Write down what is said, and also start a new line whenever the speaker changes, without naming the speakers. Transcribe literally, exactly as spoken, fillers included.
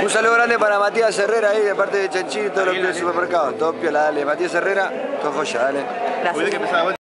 Un saludo grande para Matías Herrera ahí de parte de Chanchito, todo lo que es el supermercado. Todo piola, dale. Matías Herrera, todo joya, dale.
Gracias.